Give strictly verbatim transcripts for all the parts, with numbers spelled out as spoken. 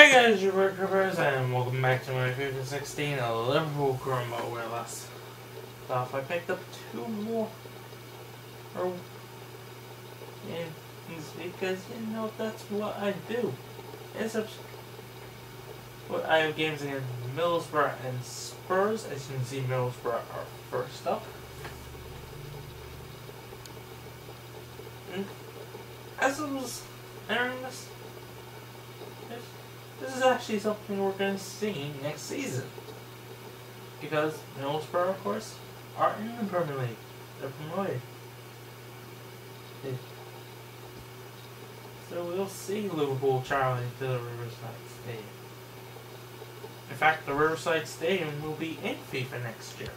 Hey guys, your Rickers, and welcome back to my FIFA sixteen Liverpool Chroma, where last off I picked up two more or games because you know that's what I do. It's a, well, I have games against Middlesbrough and Spurs. As you can see, Middlesbrough are first up. And as I was entering this, this is actually something we're going to see next season. Because Middlesbrough, of course, are in the Premier League. They're promoted. So we'll see Liverpool traveling to the Riverside Stadium. In fact, the Riverside Stadium will be in FIFA next year.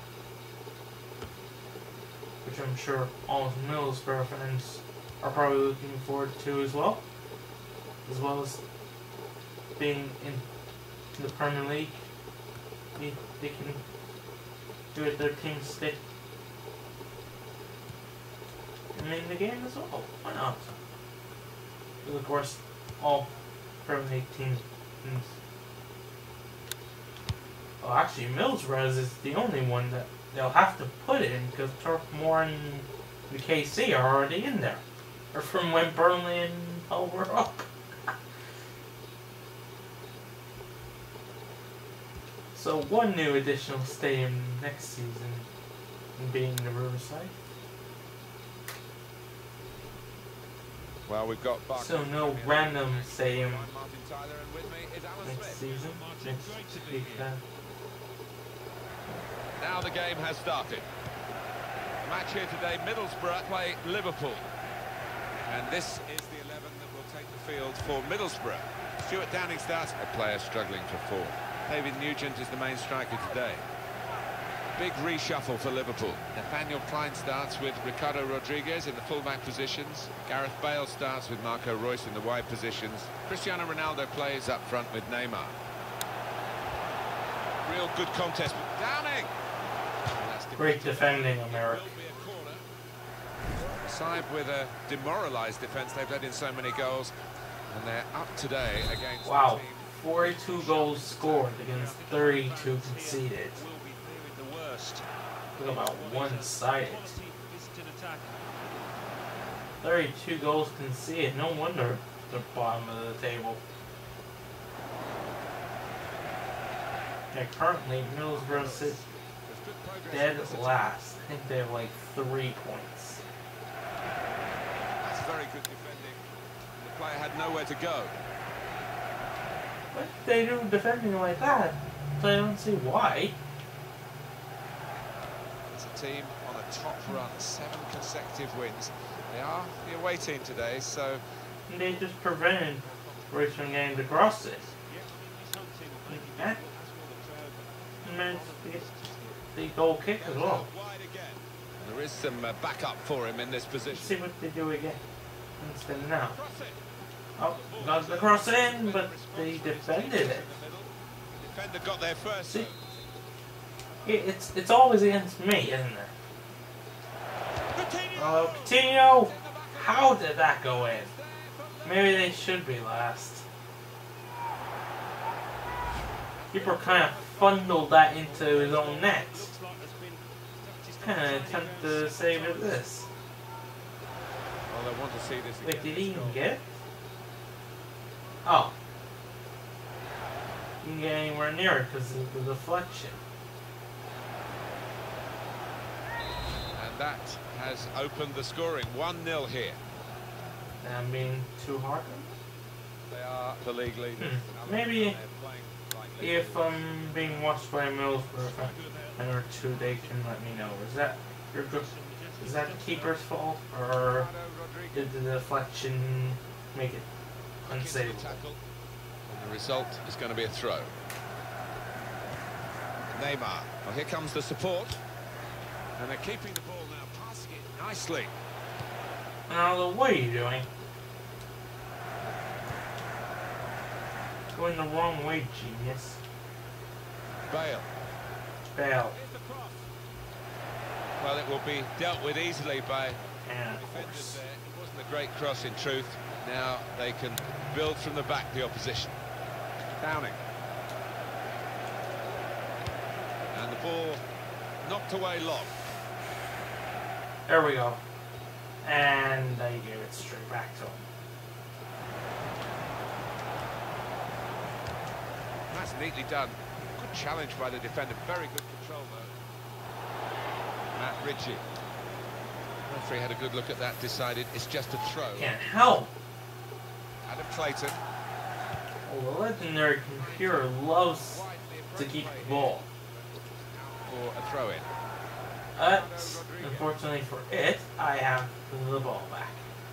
Which I'm sure all Middlesbrough fans are probably looking forward to as well. As well as being in the Premier League, they, they can do it their team stick and in the game as well. Why not? Because of course, all Premier League teams. Well, actually, Middlesbrough is the only one that they'll have to put it in because Turf Moor and the K C are already in there. Or from when Burnley and Hull were up. So one new additional stadium next season being the Riverside. Well, we've got so no random stadium next season. Next week, uh, now the game has started. The match here today, Middlesbrough play Liverpool. And this is the eleven that will take the field for Middlesbrough. Stuart Downing starts. A player struggling for form. David Nugent is the main striker today. Big reshuffle for Liverpool. Nathaniel Klein starts with Ricardo Rodriguez in the fullback positions. Gareth Bale starts with Marco Reus in the wide positions. Cristiano Ronaldo plays up front with Neymar. Real good contest with Downing. Great defending, America. Side with a demoralised defence. They've let in so many goals, and they're up today against wow. the team. forty-two goals scored against thirty-two conceded. Look about one-sided. thirty-two goals conceded. No wonder they're bottom of the table. Yeah, currently Middlesbrough sits dead last. I think they have like three points. That's very good defending. The player had nowhere to go. But they do defending like that, so I don't see why. It's a team on a top run, seven consecutive wins. They are the away team today, so... And they just prevented Royce from getting the crosses. And managed to get the goal kick as well. There is some uh, backup for him in this position. Let's see what they do again. Instead now. Oh, got the cross in, but they defended it. Defender got there first. See? It's it's always against me, isn't it? Oh, Coutinho! How did that go in? Maybe they should be last. Keeper kind of funneled that into his own net. Kind of attempt to save it this. Well, I want to see this. Wait, did he even get it? Oh. You didn't get anywhere near it because of the deflection. And that has opened the scoring. one nil here. And I'm being too hard. They are the league leaders. Hmm. Maybe if I'm being watched by Middlesbrough fan or two, they can let me know. Is that your is that the keeper's fault, or did the deflection make it unsavable? And the result is going to be a throw. Neymar. Well, here comes the support. And they're keeping the ball now, passing it nicely. Now, what are you doing? Going the wrong way, genius. Bale. Bale. Well, it will be dealt with easily by And of defenders course. there. It wasn't a great cross in truth. Now they can build from the back, the opposition. Downing. And the ball knocked away long. There we go. And they gave it straight back to him. That's neatly done. Good challenge by the defender. Very good control, though. Matt Ritchie. Referee had a good look at that, decided it's just a throw. Can't help. Adam Clayton. Well, the legendary computer loves to keep the ball. Or a throw-in. But, unfortunately for it, I have the ball back.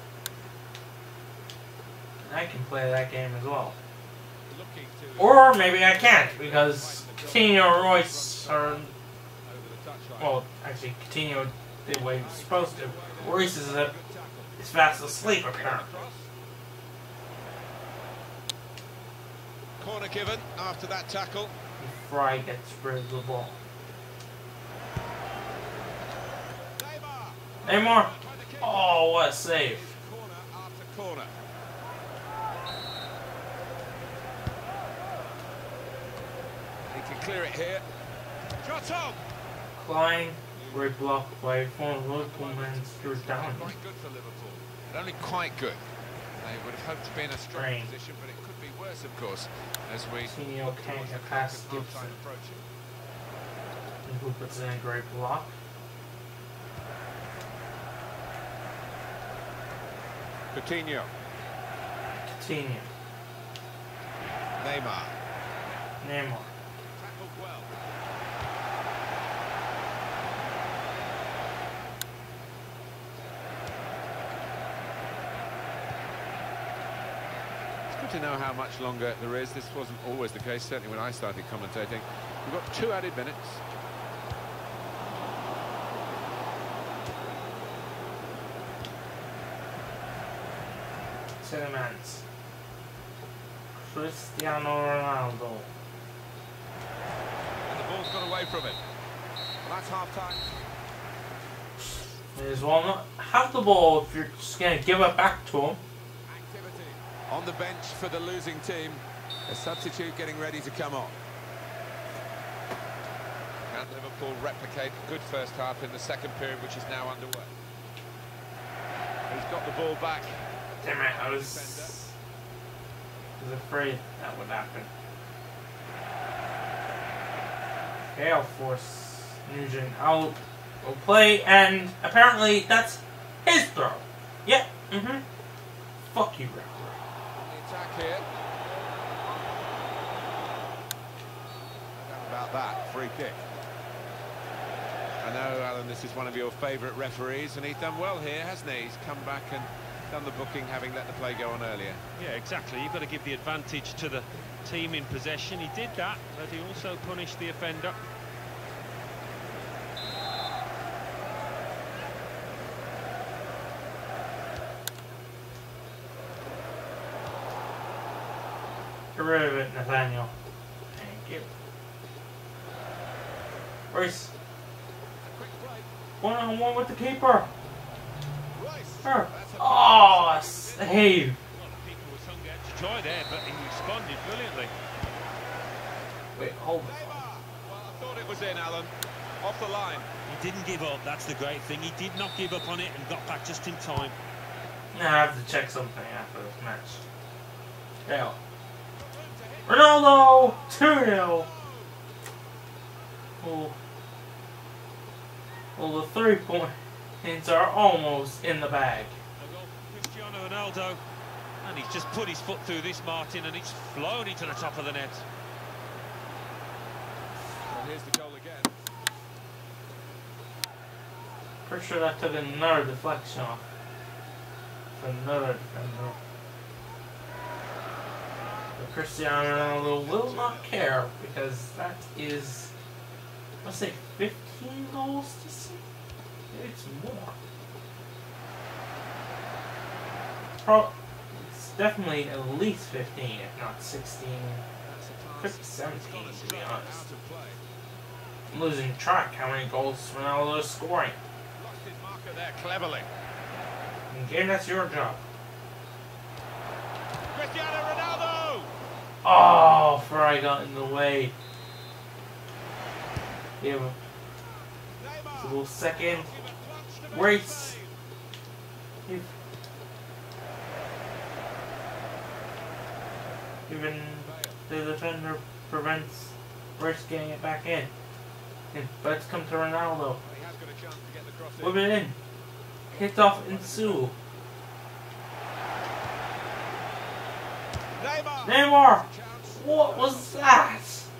And I can play that game as well. Or maybe I can't, because Coutinho and Royce are... Well, actually, Coutinho did what he was supposed to. Royce is, a, is fast asleep, apparently. Corner given after that tackle. Fry gets rid of the ball. Neymar! Oh, what a save. Corner after corner. He can clear it here. Shot on! Klein, great block by former Liverpool man Stuart Downing. Quite good for Liverpool, but only quite good. They would have hoped to be in a strong Brain. position, but it could be worse, of course, as we... Coutinho can't get past Gibson. And who puts in a great block? Coutinho. Coutinho. Neymar. Neymar. Tackled well. It's good to know how much longer there is. This wasn't always the case, certainly when I started commentating. We've got two added minutes. Sentiments. Cristiano Ronaldo. And the ball's got away from him. Well, that's half-time. May as well not have the ball if you're just going to give it back to him. Activity on the bench for the losing team. A substitute getting ready to come on. Can Liverpool replicate a good first half in the second period, which is now underway? He's got the ball back. Damn it, I was, was afraid that would happen. Okay, I'll force Nugent out. We'll play, and apparently that's his throw. Yep, mm-hmm. Fuck you, referee. The attack here. How about that free kick? I know, Alan, this is one of your favourite referees, and he's done well here, hasn't he? He's come back and done the booking, having let the play go on earlier. Yeah, exactly. You've got to give the advantage to the team in possession. He did that, but he also punished the offender. Get rid of it, Nathaniel. Thank you. Royce. One on one with the keeper. Her. Oh, save. Well, the keeper was hung out to try there, but he responded brilliantly. Wait, hold on. Well, I thought it was in, Alan. Off the line. He didn't give up, that's the great thing. He did not give up on it and got back just in time. I have to check something after this match. Hell. Ronaldo! two nil! Well, well, the three points are almost in the bag. A goal for Cristiano Ronaldo. And he's just put his foot through this, Martin, and it's flown into the top of the net. Well, here's the goal again. Pretty sure that took another deflection off. Another defender. But Cristiano Ronaldo will not care, because that is, let's say, fifteen goals to see. It's more. Pro it's definitely at least fifteen, if not sixteen, fifteen, seventeen, to be honest. I'm losing track how many goals Ronaldo is scoring. Lost his marker there cleverly. And game, that's your job. Cristiano Ronaldo! Oh, Fry got in the way. Give him a little second. Race. Even the defender prevents Race getting it back in. But it's come to Ronaldo. Whip it in. Hit off Insu. Neymar! Neymar! What was that?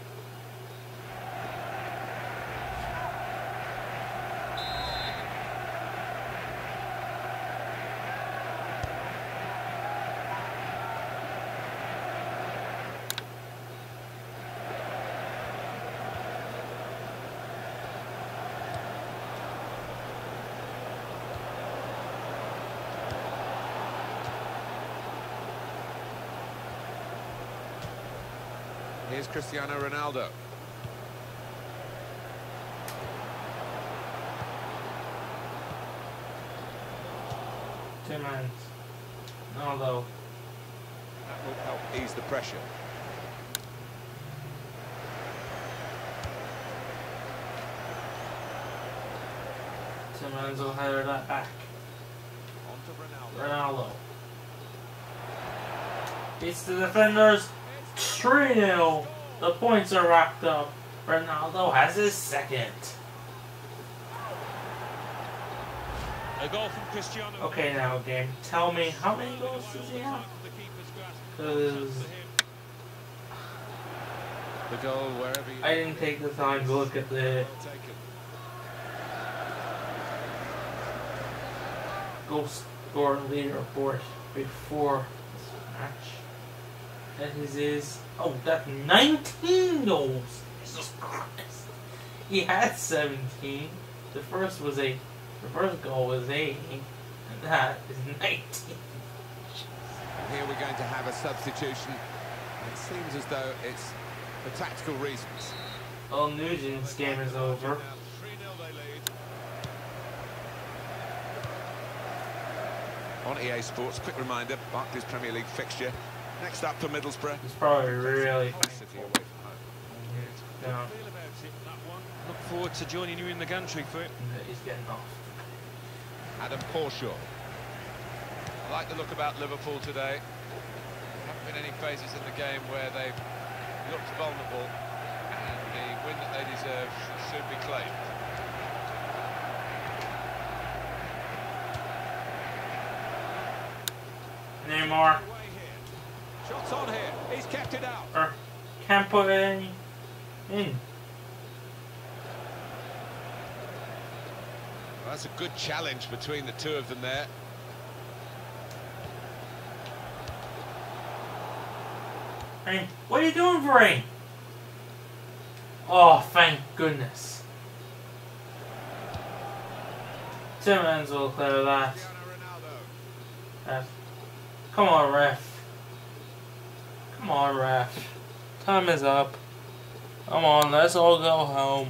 Here's Cristiano Ronaldo. Two man. Ronaldo. That will help ease the pressure. Two man's will header that back. On to Ronaldo. Ronaldo. Beats the defenders. three nil. The points are wrapped up. Ronaldo has his second. A goal from Cristiano. Okay, now game. Tell me, how many goals does he have? Because The goal wherever you I didn't take the time to look at the goal score leaderboard before this match. And his is, oh, that's nineteen goals. Jesus Christ. He had seventeen. The first was a, the first goal was eight, and that is nineteen. Here we're going to have a substitution. It seems as though it's for tactical reasons. Well, Nugent's game is over. three nil they lead. On E A Sports, quick reminder, Barclays Premier League fixture. Next up for Middlesbrough. He's probably really City away from home. down. Feel about it, that one. Look forward to joining you in the gantry for it. He's getting off. Adam Porshaw. I like the look about Liverpool today. There haven't been any phases in the game where they've looked vulnerable, and the win that they deserve should soon be claimed. Neymar. Shots on here. He's kept it out. Or can't put any in. Well, that's a good challenge between the two of them there. Rain, what are you doing, Rain? Oh, thank goodness. Timmons will clear that. Ref. Come on, ref. Come on, ref. Time is up. Come on, let's all go home.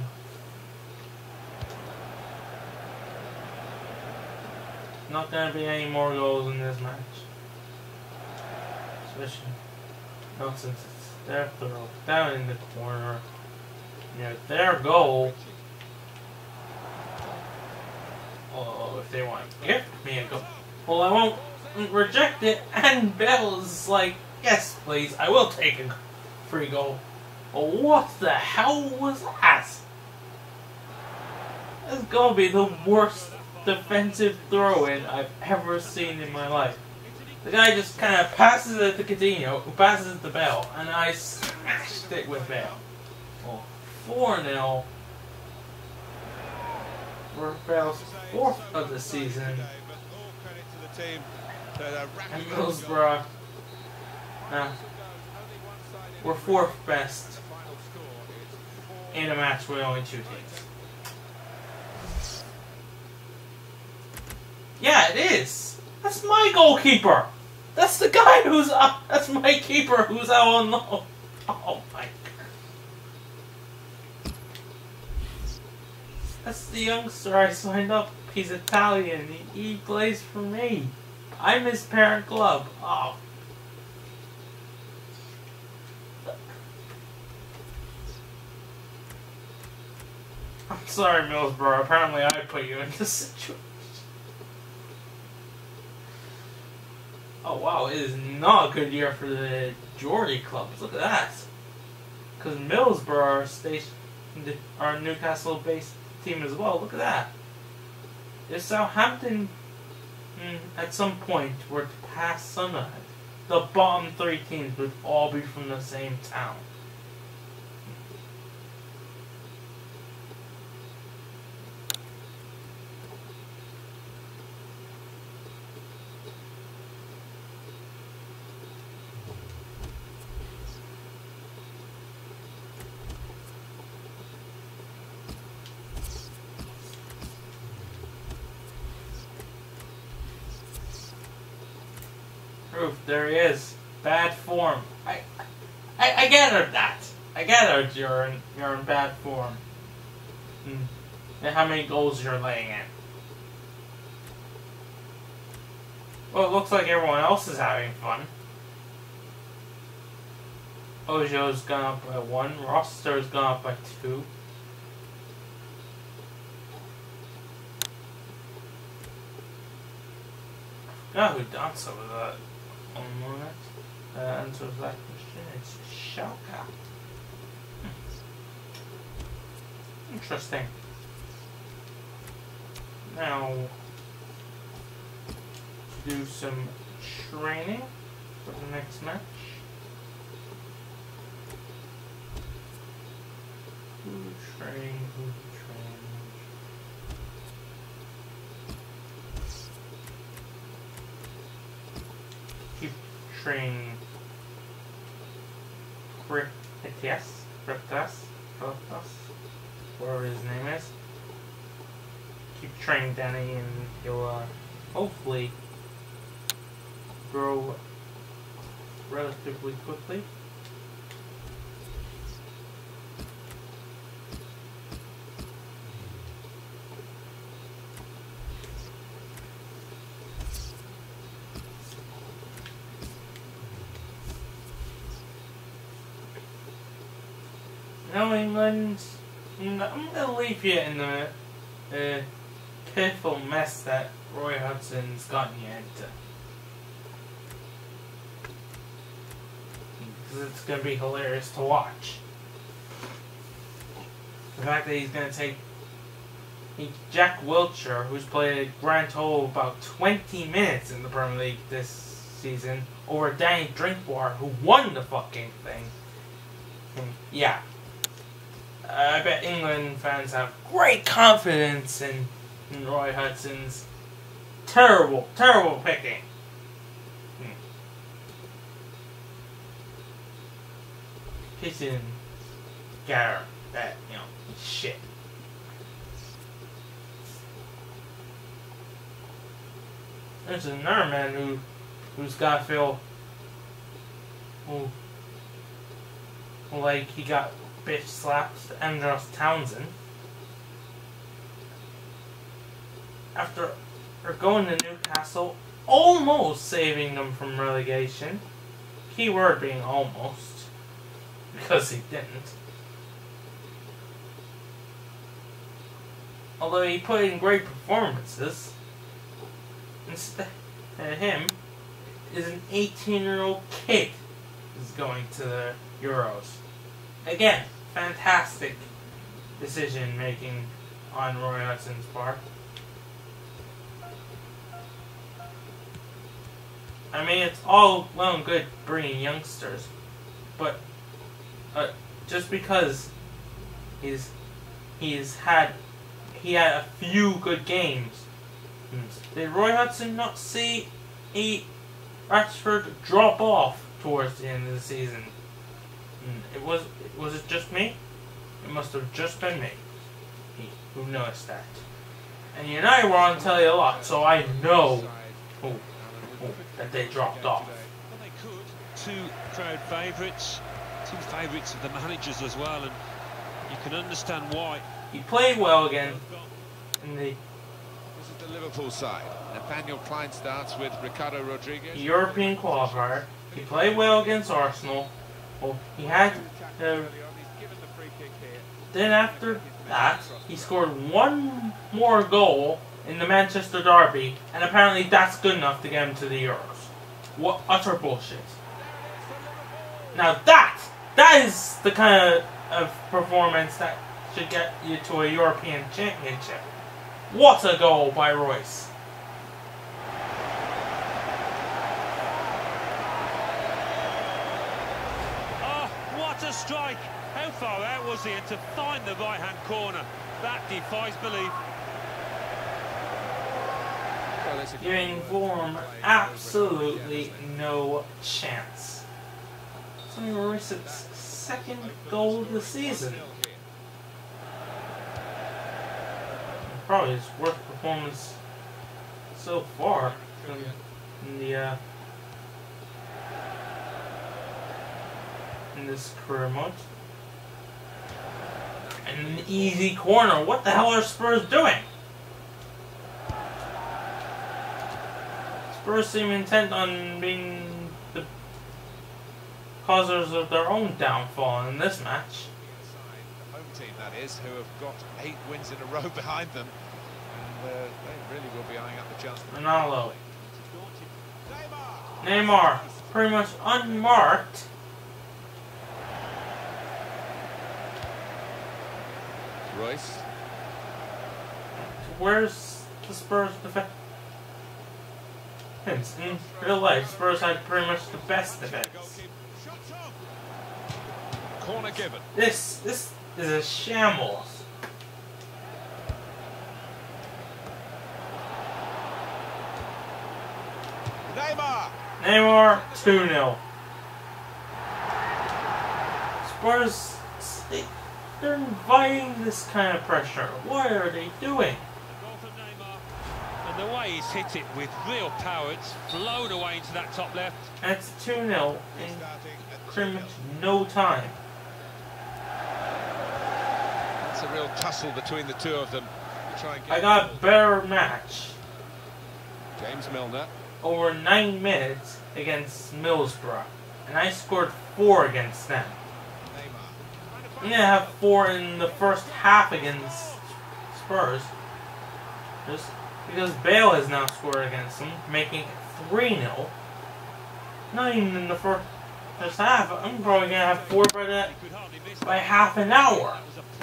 Not gonna be any more goals in this match. Especially not since it's their throw down in the corner. Near their goal. Oh, if they want to give me a goal. Well, I won't reject it. And Bell's like, yes, please, I will take a free goal. But what the hell was that? That's gonna be the worst defensive throw-in I've ever seen in my life. The guy just kind of passes it to Coutinho, who passes it to Bell, and I smashed it with Bell. Well, four nil for Bell's fourth of the season. And Middlesbrough, uh, we're fourth best in a match with only two teams. Yeah, it is. That's my goalkeeper. That's the guy who's up. That's my keeper who's out on loan. Oh my god. That's the youngster I signed up. He's Italian. He, he plays for me. I'm his parent club. Oh. I'm sorry, Middlesbrough. Apparently I put you in this situation. Oh wow, it is not a good year for the Geordie clubs. Look at that. Because Middlesbrough are, station, are a Newcastle-based team as well. Look at that. If Southampton mm, at some point were to pass Sunderland, the bottom three teams would all be from the same town. Proof, there he is. Bad form. I, I, I gathered that. I gathered you're in, you're in bad form. Hmm. And how many goals you're laying in. Well, it looks like everyone else is having fun. Ojo's gone up by one. Roster's gone up by two. I forgot who danced over that. One moment. Uh, answer that question. It's Schalke. Hmm. Interesting. Now, do some training for the next match. Who train? Who train? Keep training. Kriptas, Kriptas, Kriptas, whatever his name is. Keep training Danny, and he'll uh, hopefully grow relatively quickly. No, England, I'm going to leave you in the uh, pitiful mess that Roy Hudson's gotten you into. Because it's going to be hilarious to watch. The fact that he's going to take he, Jack Wilshere, who's played a grand total of about twenty minutes in the Premier League this season, over Danny Drinkwater, who won the fucking thing. And yeah. I bet England fans have great confidence in, in Roy Hudson's terrible, terrible picking. Hmm. Kissing Garrett, that, you know, shit. There's another man who, who's got to feel, who, like he got bitch slaps Andros Townsend after going to Newcastle, almost saving them from relegation. Keyword being almost, because he didn't. Although he put in great performances, instead of him is an eighteen-year-old kid who's going to the Euros. Again, fantastic decision making on Roy Hudson's part. I mean, it's all well and good bringing youngsters, but uh, just because he's he's had he had a few good games, did Roy Hudson not see a Rashford drop off towards the end of the season? It was was it just me? It must have just been me who noticed that. And United were on telly a lot, so I know oh, oh, that they dropped off. Well, they could. Two crowd favourites, two favourites of the managers as well, and you can understand why. He played well again. In the This is the Liverpool side. Nathaniel Klein starts with Ricardo Rodriguez. European qualifier. He played well against Arsenal. Well, he had uh, then after that, he scored one more goal in the Manchester Derby, and apparently that's good enough to get him to the Euros. What utter bullshit. Now that, that is the kind of, of performance that should get you to a European Championship. What a goal by Royce. Oh, what a strike! How far out was he? And to find the right-hand corner, that defies belief. Giving Fulham absolutely no chance. It's only Royce's second goal of the season. Probably his worst performance so far in, in the uh, in this career mode. And an easy corner. What the hell are Spurs doing? Spurs seem intent on being the causers of their own downfall in this match. The home team, that is, who have got eight wins in a row behind them, and uh, they really will be eyeing up the chance. Ronaldo. Neymar, pretty much unmarked. Royce. Where's the Spurs defense? In real life, Spurs had pretty much the best defense. Corner given. This this is a shambles. Neymar. Neymar two nil. Spurs, they, they're inviting this kind of pressure. What are they doing? And the way he's hit it with real power, it's flown away into that top left. And it's two nil in pretty much no time. It's a real tussle between the two of them. Try and get I got a better match. James Milner. Over nine minutes against Middlesbrough. And I scored four against them. I'm going to have four in the first half against Spurs. Just because Bale has now scored against them, making it three nil. Not even in the first, first half. I'm probably going to have four by, that, by half an hour.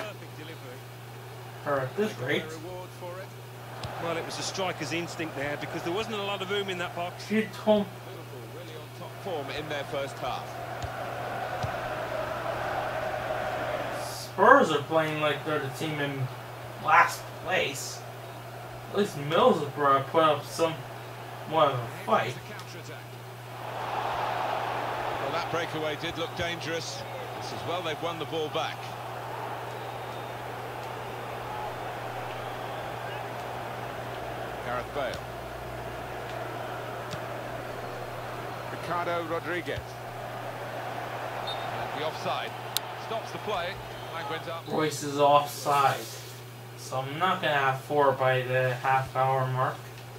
Or at this rate. Well, it was a striker's instinct there, because there wasn't a lot of room in that box. If you told Really on top form in their first half. Spurs are playing like they're the team in last place. At least Middlesbrough put up some more of a fight. Well, that breakaway did look dangerous. It's as well they've won the ball back. Gareth Bale. Ricardo Rodriguez. And the offside stops the play. Flag went up. Royce is offside. So I'm not going to have four by the half hour mark.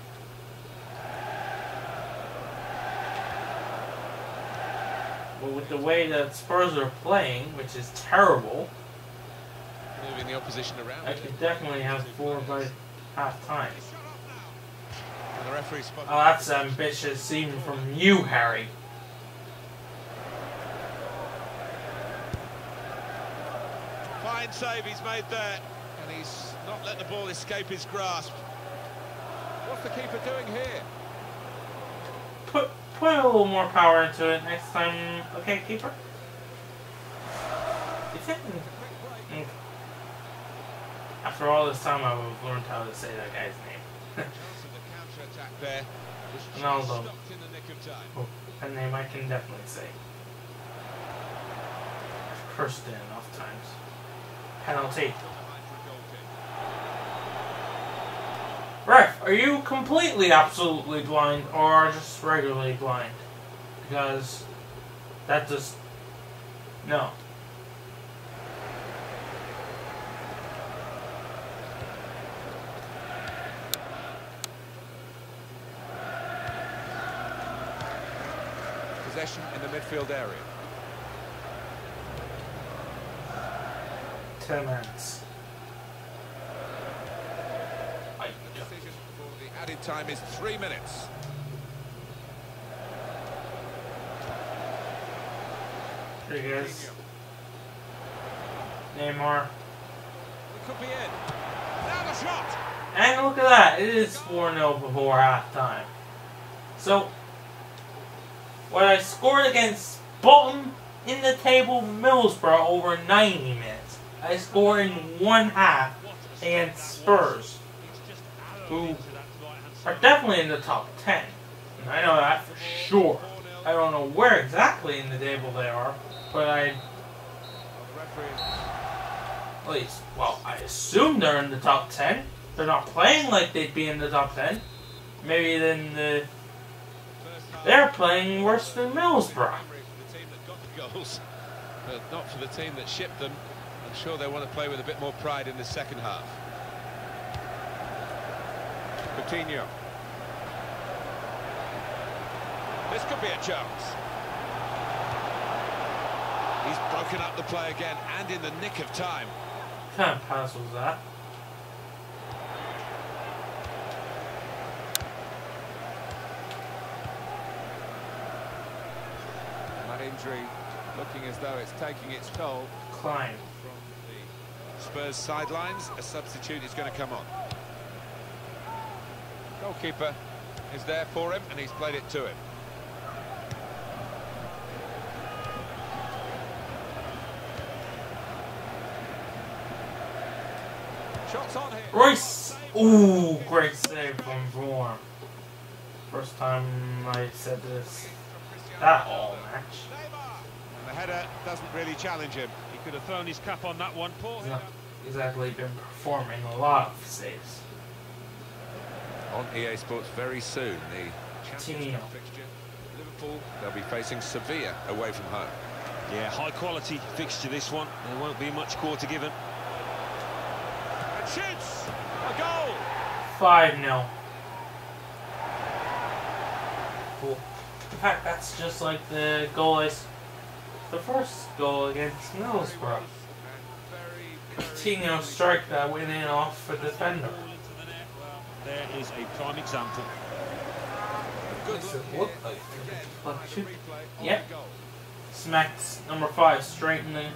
But with the way that Spurs are playing, which is terrible, Moving the opposition around. I could definitely have four by half time. And the referee spotted. Oh, that's ambitious even from you, Harry. Fine save he's made there. And he's not let the ball escape his grasp. What's the keeper doing here? Put put a little more power into it next time, okay, keeper? You think? Mm. After all this time, I would have learned how to say that guy's name. The counter-attack there was Ronaldo. stopped in the nick of time. Oh, that name I can definitely say. I've cursed it enough times. Penalty. Ref, are you completely, absolutely blind, or just regularly blind? Because that just... No. Possession in the midfield area. Ten minutes. added time is three minutes. There he is. Neymar. It could be in. Now the shot. And look at that. It is four nil before halftime. So, when I scored against bottom in the table Middlesbrough over ninety minutes, I scored in one half against Spurs, who are definitely in the top ten. And I know that for sure. I don't know where exactly in the table they are, but I... At least, well, I assume they're in the top ten. They're not playing like they'd be in the top ten. Maybe then the... They're playing worse than Middlesbrough. But not for the team that shipped them. I'm sure they want to play with a bit more pride in the second half. Coutinho. This could be a chance. He's broken up the play again, and in the nick of time. What kind of pass was that? That injury looking as though it's taking its toll. Klein. From the Spurs sidelines, a substitute is going to come on. Goalkeeper is there for him, and he's played it to him. Shots on here. Royce! Ooh, great save from Vorm. First time I said this. That all match. And the header doesn't really challenge him. He could have thrown his cap on that one. Poor He's not exactly been performing a lot of saves. On E A Sports very soon, the Championship Coutinho. fixture. Liverpool, they'll be facing Sevilla away from home. Yeah, high quality fixture this one. There won't be much quarter given. And shoots! A goal! five nil. Cool. In fact, that's just like the goal I... The first goal against Middlesbrough. Coutinho strike that went in off a defender. There is a prime example. Good Does look it look here. like Again, deflection? replay on Yep. the goal. Smacks number five straight in the...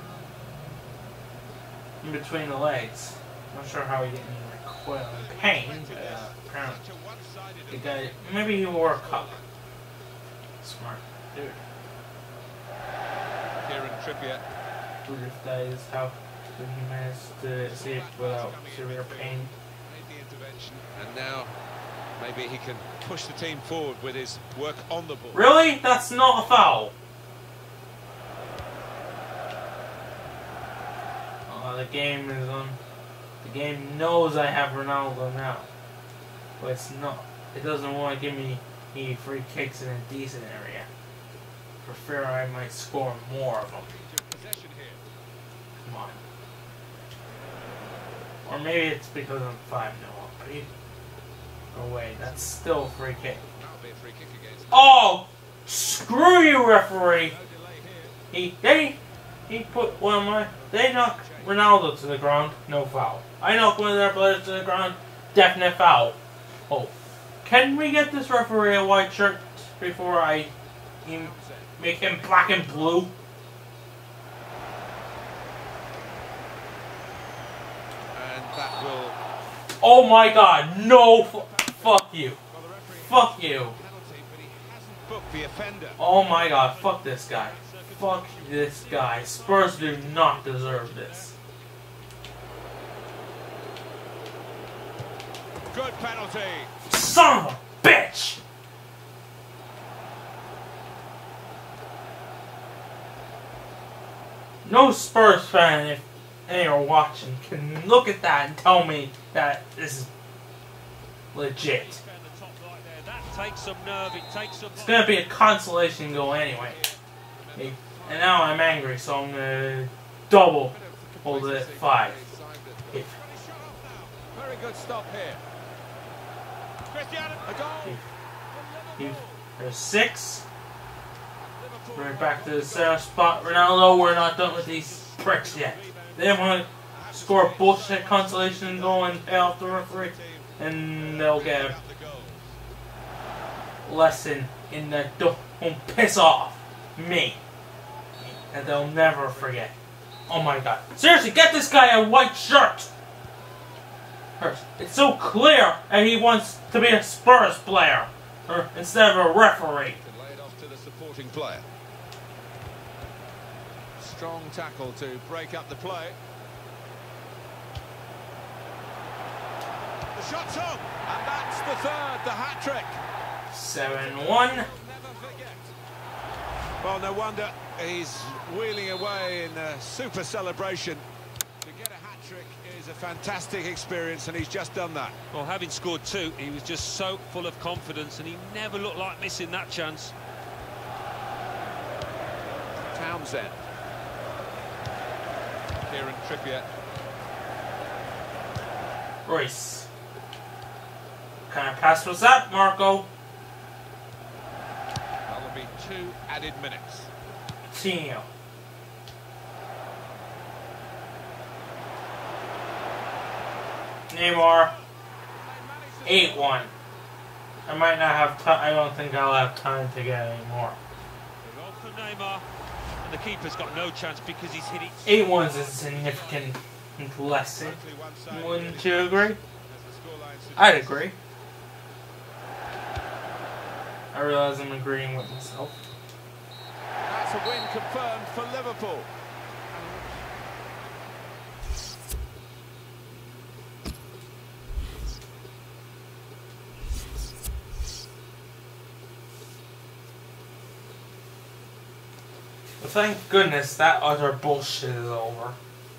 in between the legs. Not sure how he didn't recoil in pain, but uh, apparently Such a one-sided the guy... Maybe he wore a cup. Smart dude. Kieran Trippier. Who if that is how good he managed to escape without severe pain. Made the intervention, and now maybe he can push the team forward with his work on the ball. Really? That's not a foul. Oh, the game is on. The game knows I have Ronaldo now, but it's not. It doesn't want to give me any free kicks in a decent area. For fear I might score more of them. Possession here. Come on. Or maybe it's because I'm five nil up. But either no way, that's still a free kick. That'll be a free kick against. Oh! Screw you, referee! No delay here. He, they, he put one of my, they knocked Ronaldo to the ground, no foul. I knocked one of their players to the ground, definite foul. Oh. Can we get this referee a white shirt before I em- make him black and blue? And that will. Oh my god, no, fu- fuck you. Well, the referee Fuck you. penalty, but he hasn't booked the offender. Oh my god, fuck this guy. Fuck this guy. Spurs do not deserve this. Good penalty. Son of a bitch! No Spurs fan, if any are watching, can look at that and tell me that this is legit. That takes some nerve, it takes some... It's gonna be a consolation goal anyway. And now I'm angry, so I'm gonna double hold it at five. If, Very good stop here. Cristiano, a goal. if, if there's six. Right back to the center spot. Ronaldo, we're not done with these pricks yet. They want to score a bullshit consolation goal and pay off the referee, and they'll get a lesson in the don't piss off me. And they'll never forget. Oh my god. Seriously, get this guy a white shirt! It's so clear that he wants to be a Spurs player or instead of a referee. Lay it off to the supporting player. Strong tackle to break up the play. The shot's on, and that's the third, the hat-trick. seven one. Well, no wonder he's wheeling away in a super celebration. To get a hat-trick is a fantastic experience, and he's just done that. Well, having scored two, he was just so full of confidence, and he never looked like missing that chance. Townsend. Kieran Trippier. Royce. What kind of pass was that, Marco? That'll be two added minutes. Tino. Neymar. eight one. I might not have time. I don't think I'll have time to get any more. They're on for Neymar, and the keeper's got no chance because he's hit it. eight one's a significant lesson. Wouldn't you agree? I'd agree. I realize I'm agreeing with myself. That's a win confirmed for Liverpool. But thank goodness that other bullshit is over.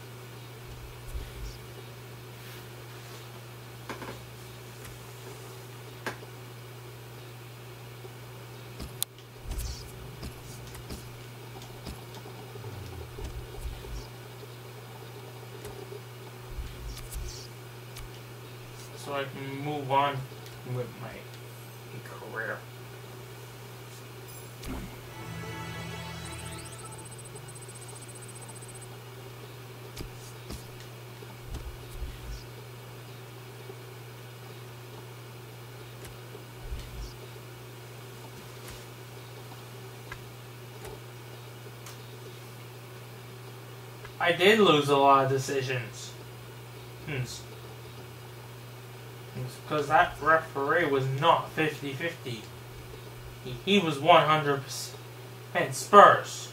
So I can move on with my career. I did lose a lot of decisions. Because that referee was not fifty fifty. He, he was one hundred percent Spurs.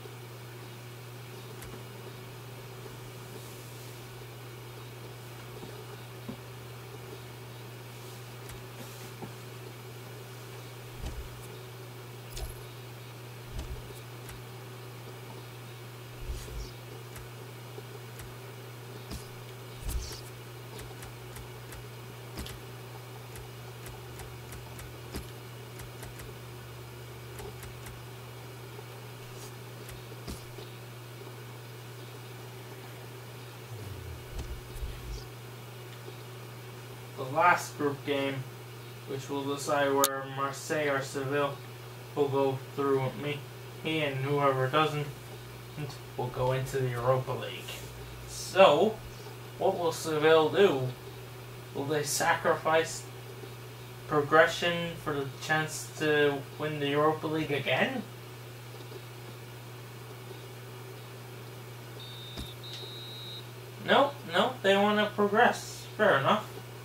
The last group game, which will decide where Marseille or Seville will go through with me. Me and whoever doesn't will go into the Europa League. So, what will Seville do? Will they sacrifice progression for the chance to win the Europa League again? No, no, they want to progress. Fair enough.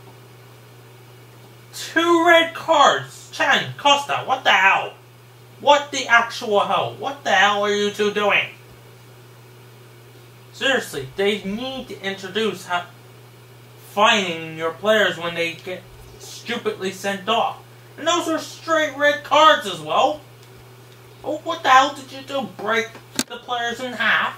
Two red cards! Chan, Costa, what the hell? What the actual hell? What the hell are you two doing? Seriously, they need to introduce how fining your players when they get stupidly sent off. And those are straight red cards as well. Oh, what the hell did you do? Break the players in half?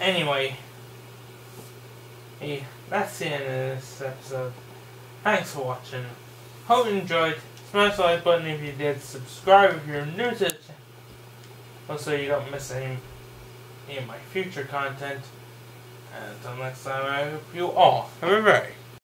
anyway, hey, that's the end of this episode. Thanks for watching. Hope you enjoyed. Smash the like button if you did. Subscribe if you're new to the channel, so you don't miss any, any of my future content. And until next time, I hope you all have a very